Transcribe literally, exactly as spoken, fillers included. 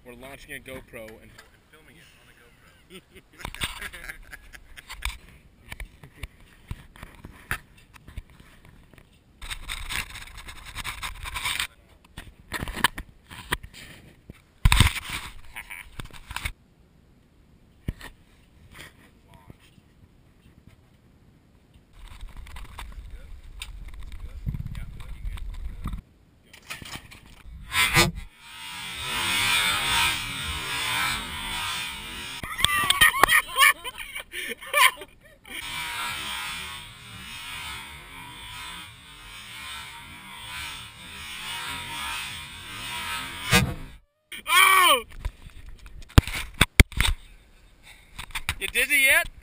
we're launching a GoPro and, and filming it on a GoPro. Oh! You dizzy yet?